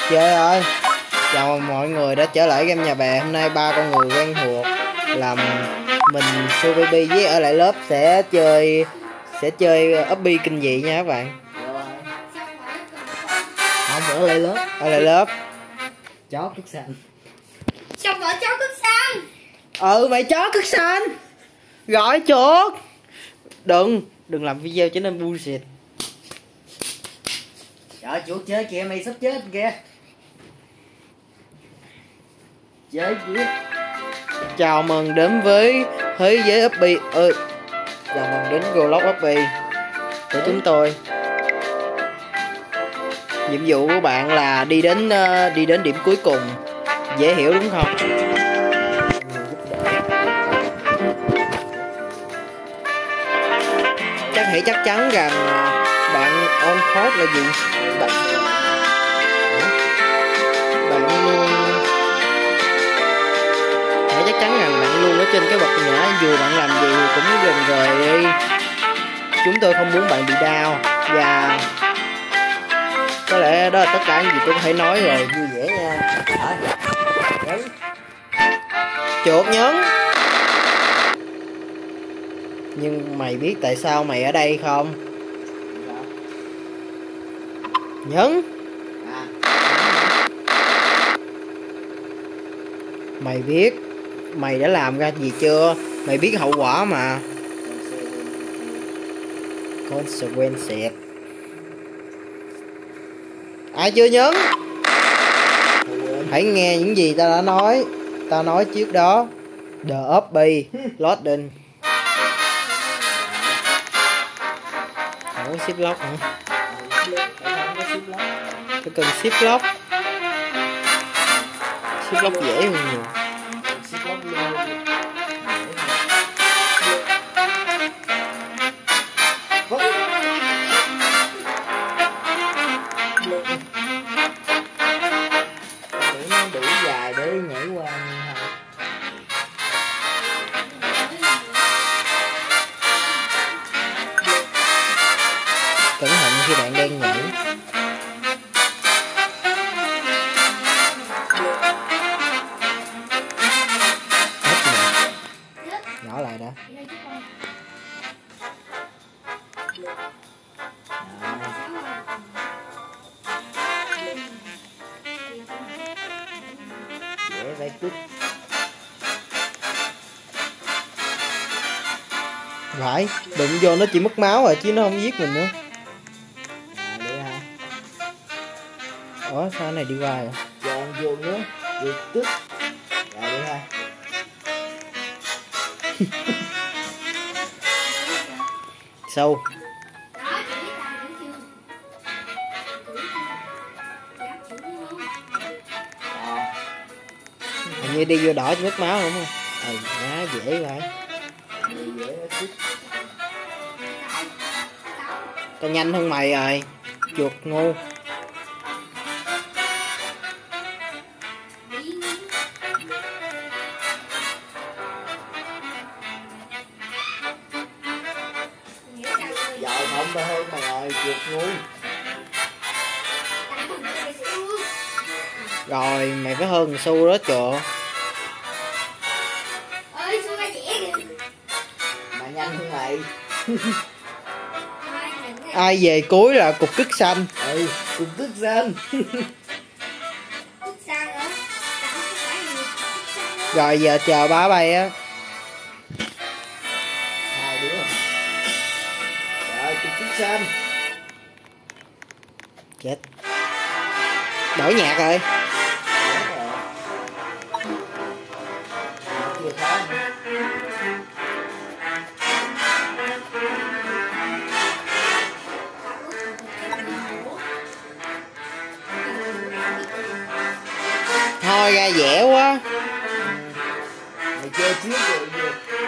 Chơi ơi, chào mừng mọi người đã trở lại game nhà bè. Hôm nay ba con người quen thuộc làm mình Subaby với ở lại lớp sẽ chơi Upbi kinh dị nha các bạn. Không, ở lại lớp. Ở lại lớp. Chó cất xanh. Sao gọi chó cất xanh? Mày chó cất xanh. Gọi chuột. Đừng làm video trở nên bullshit. Trời, chuột chơi kìa, mày sắp chết kìa. Chơi kìa. Chào mừng đến với thế giới Upbi. Chào mừng đến Roblox Upbi của chúng tôi. Nhiệm vụ của bạn là đi đến điểm cuối cùng. Dễ hiểu đúng không? Hãy chắc chắn rằng bạn on code là gì? Bạn luôn hãy chắc chắn rằng bạn luôn ở trên cái bậc ngã, dù bạn làm gì thì cũng đừng rời đi. Chúng tôi không muốn bạn bị đau, và có lẽ đó là tất cả những gì tôi có thể nói rồi. Vui vẻ nha. Nhấn chuột, nhấn. Nhưng mày biết tại sao mày ở đây không? Nhấn. Mày biết mày đã làm ra gì chưa? Mày biết hậu quả mà. Consequences. Ai chưa nhấn? Hãy nghe những gì ta đã nói. Ta nói trước đó. The Upbi Loading. Không có ship lock hả? Phải cần ship lock. Ship lock dễ hơn nhiều. Nó đủ dài để nhảy qua. Cẩn thận khi bạn đang nhảy. Nhỏ lại đã. Dễ phải cứt. Phải, đụng vô nó chỉ mất máu rồi chứ nó không giết mình nữa. Để ha. Ủa sao cái này đi qua rồi? Chọn vô nữa, vừa cứt. Rồi đi ha. Sâu. Hình như đi vô đỏ chỉ mất máu đúng không? Má dễ vậy. Tao nhanh hơn mày rồi. Chuột ngu. Giờ không tao hơn mày rồi, chuột ngu. Rồi mày phải hơn xu đó chuột. Mày nhanh hơn mày. Ai về cuối là cục cứt xanh. Cục cứt xanh. Rồi giờ chờ ba bay á. Hai đứa. Rồi cục cứt xanh. Chết. Đổi nhạc rồi. Chưa khó nữa. Thôi ra dễ quá. Mày chơi trước rồi gì?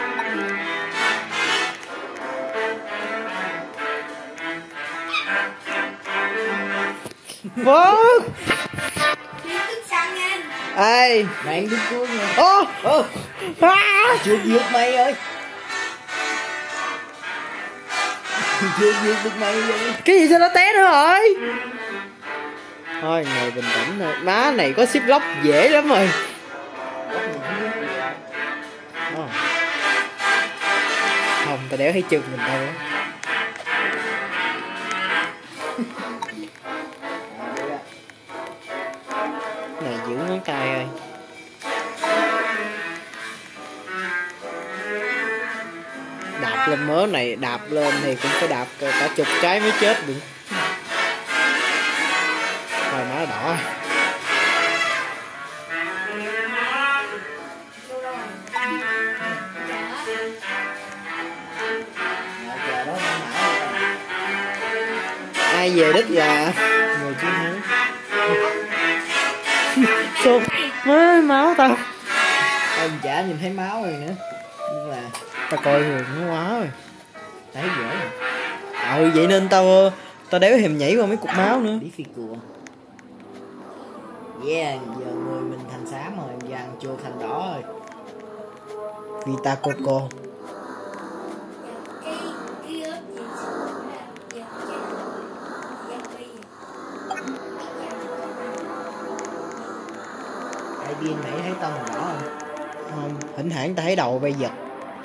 Vâng. Ê, Bạn đứng cuối nha. Chuột Vượt mày ơi. Chưa vượt được mày vậy. Cái gì sao nó té nữa rồi? Thôi ngồi bình tĩnh thôi. Má này có ship lock dễ lắm rồi. Ờ. Không, tao đéo thấy chân mình đâu á. Này giữ ngón tay ơi. Đạp lên mớ này, đạp lên thì cũng phải đạp cả chục cái mới chết được. Rồi má đỏ. Ai về đích là người chiến thắng. Sụp má máu tao. Ông chả nhìn thấy máu rồi nữa. Nhưng mà Tao coi thường nó quá rồi. thấy dễ rồi. Vậy nên tao đéo thèm nhảy qua mấy cục máu nữa. Đi phi cua. Yeah, giờ người mình thành xám rồi, vàng chùa thành đỏ rồi. Vita Coco. Ai điên nãy thấy tao màu đỏ không? Không, thỉnh thoảng tao thấy đầu bay giật.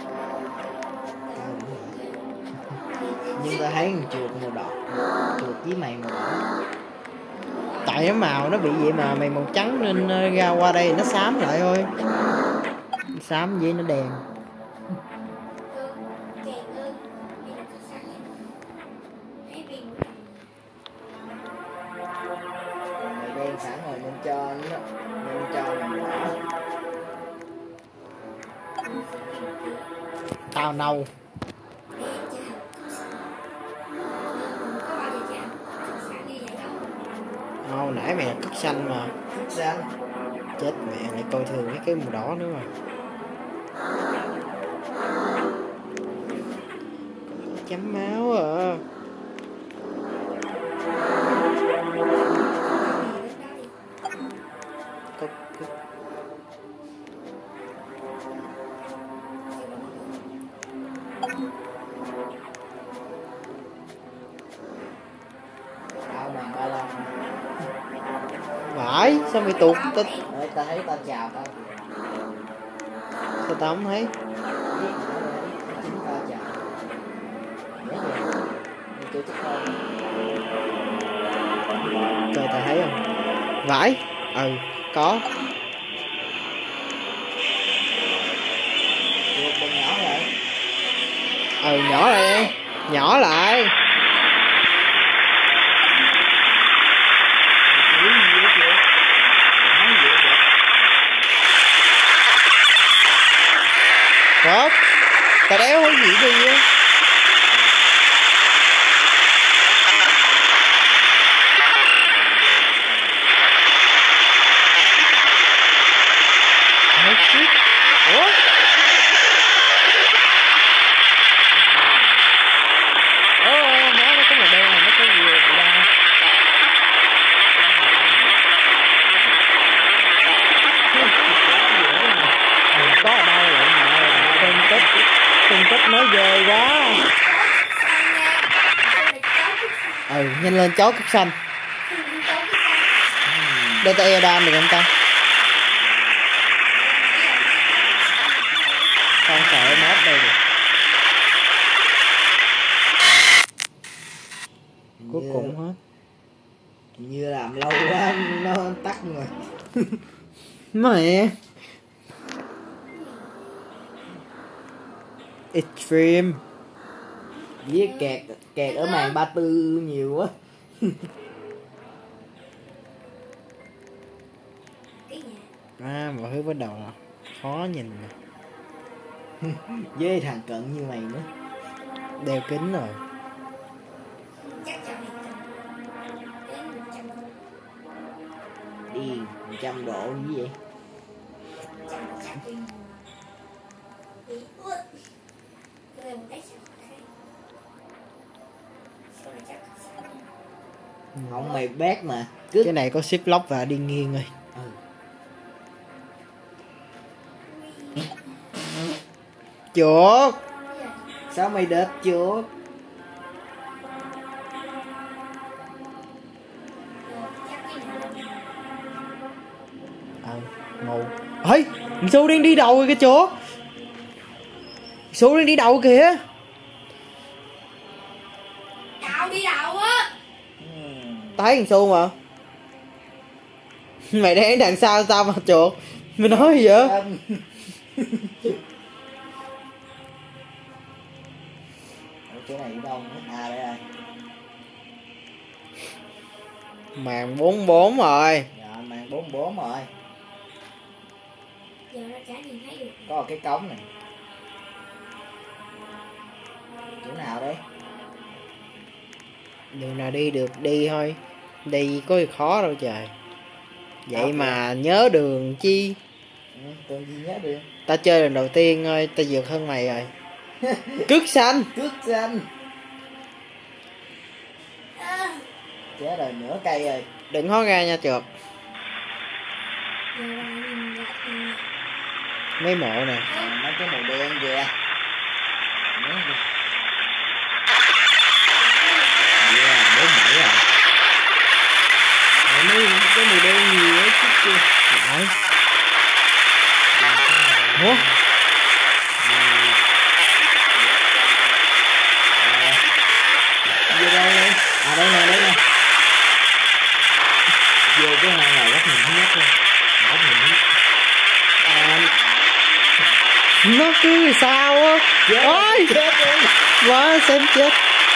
Nhưng tao thấy con chuột màu đỏ, chuột với mày màu đỏ. Tại nó màu nó bị vậy mà mày màu trắng nên ra qua đây nó xám lại thôi. Xám với nó đèn. Mày đen sẵn rồi nên cho nó, nên cho màu đỏ. Tao nâu. Hồi nãy mày là cất xanh mà. Thích xanh. Chết mẹ, lại coi thường mấy cái màu đỏ nữa mà. Chấm máu à. Tao mày ba lần. Phải, sao mày tụt tao Tao thấy tao chào tao. sao tao không thấy. Chính tao chào. Nhớ vậy. Tôi thích con. Coi tao thấy không? Vãi. Ừ, có. Chuột đừng nhỏ lại. Ừ, nhỏ lại đi. Nhỏ lại. Phớt. Tao đéo có gì đi á. Ủa? Nó có màu đen mà nó có gì vậy đâu. Có ở đâu lại mà phân tích nói ghê quá. Ừ, nhanh lên chó cúc xanh. Đưa tay Adam được không ta? Không sợ mót đây được. Cuối cùng hết. Như làm lâu quá nó tắt rồi. Mẹ. Extreme. Với kẹt ở màn 34 nhiều quá. Mọi thứ bắt đầu là khó nhìn nè. Với thằng cận như mày nữa. Đeo kính rồi. Điên 100 độ như vậy. Không mày bét mà. Cái này có ship lock và đi nghiêng rồi. Chuột. Sao mày đệt chuột? Không, ngu. Ê, thằng Su đang đi đầu rồi kìa chuột. Su đang đi đầu kìa. Cậu đi đâu á? Thấy thằng Su mà. Mày đang đằng sau tao mà chuột. Mày nói gì vậy? Chỗ này ở đâu? À đây rồi. Màn 44 rồi. Dạ, màn 44 rồi. Giờ nó chả nhìn thấy được. Có cái cống này. Chỗ nào đấy? Đường nào đi được đi thôi. Đi có gì khó đâu trời. Vậy mà nhớ đường chi. Tôi gì nhớ được. Ta chơi lần đầu tiên thôi, ta vượt hơn mày rồi. Cước xanh. Cước xanh. Chết rồi, nửa cây rồi. Đừng hó ra nha chuột. Giờ là nhìn lại nè. Mấy mộ nè. Mấy cái màu đen kìa. Yeah, 47 rồi. Mấy cái màu đen nhiều ấy chút kia. Lại. Ủa? Vô đây đi. À đây nè, đây nè. Vô cái hang này góc nhìn thứ nhất luôn. Góc nhìn thứ nhất. Nó cứ sao á. Ôi! Chết đi. Quá xem chết.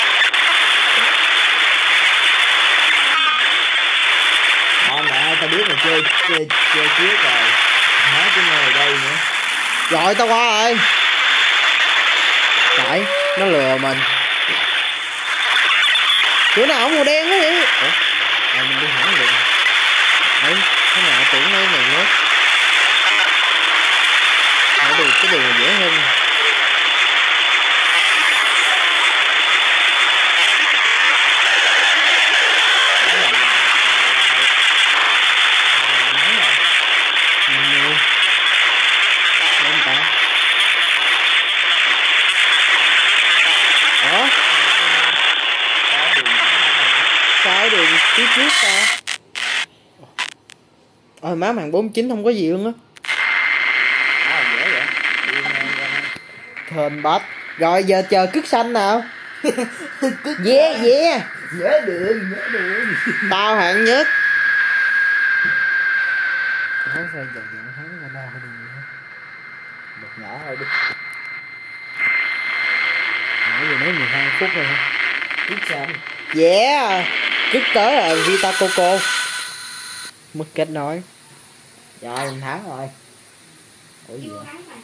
Thôi mẹ, tao biết mày chơi trước rồi. Nói cái người đây nữa. Rồi tao qua rồi. Phải, nó lừa mình. Chỗ nào màu đen quá vậy? Ủa? À, mình đi hẳn được. Ê, thế nào tưởng mấy này nữa. Cái đường này dễ hơn. Ủa? Sao đường phía trước ta? Ôi má, màn 49 không có gì luôn á. À, dễ vậy. Đi ngang qua đây. Thơm bách. Rồi giờ chờ cước xanh nào. Yeah yeah. Nhớ đường. Tao hạng nhất. Hắn sao giờ hắn ra đâu đi. Một nhỏ thôi đi. Nãy giờ nói 12 phút rồi hả? Cút xanh. Yeah. Cước tới là Vita Coco. Mất kết nối. Rồi mình thắng rồi. Ủa gì Chưa vậy? thắng mà.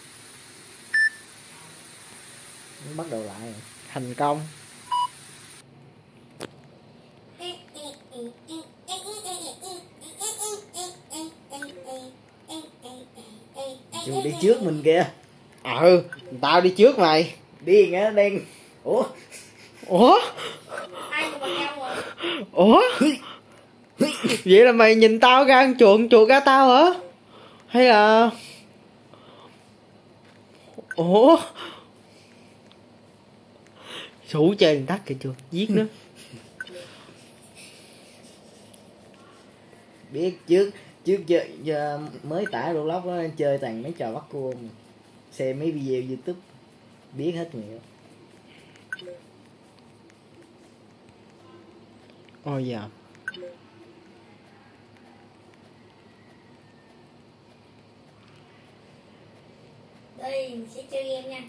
Nó bắt đầu lại rồi. Thành công. Chú đi trước mình kìa. Ừ, tao đi trước mày. Đi nghe đen. Ủa? Ủa? Ai mà bằng nhau rồi? Ủa? Vậy là mày nhìn tao ra ăn chuột ra tao hả? Hay là... Ủa? Sủ chơi đừng tắt kìa chuột, giết nữa. Biết trước chơi giờ mới tải Roblox đó, chơi toàn mấy trò bắt cua mà. Xem mấy video YouTube biết hết nhiều. Ôi dạ. Đây, mình sẽ chơi game nha.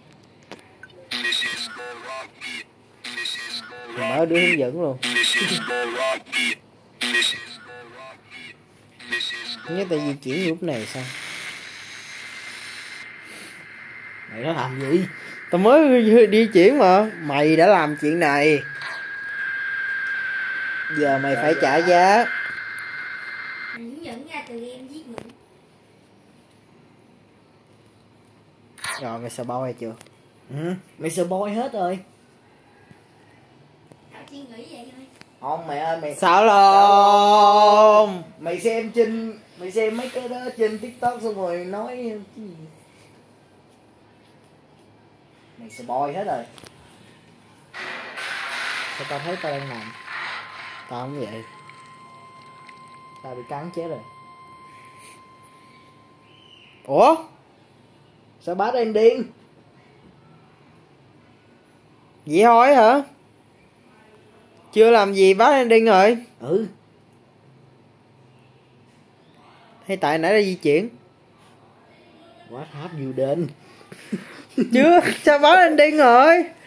Mở đứa hướng dẫn luôn. Nhớ tại di chuyển lúc này sao? Mày nó làm gì? Tao mới đi chuyển mà. Mày đã làm chuyện này. Giờ mày phải trả giá. Mình hướng dẫn ra từ game giết mình. Rồi mày sợ bao hay chưa? Ừ, mày spoil hết rồi. Tao chỉ nghĩ vậy thôi. Không mẹ ơi mày. Sao luôn? Mày xem mấy cái đó trên TikTok xong rồi nói cái gì? Mày spoil hết rồi. Sao tao thấy tao đang làm? Tao không vậy. Tao bị cắn chết rồi. Ủa? Sao bad ending? Vậy thôi hả? Chưa làm gì bad ending rồi? Ừ. Hay tại nãy đã di chuyển? What have you done? Chưa, sao bad ending rồi?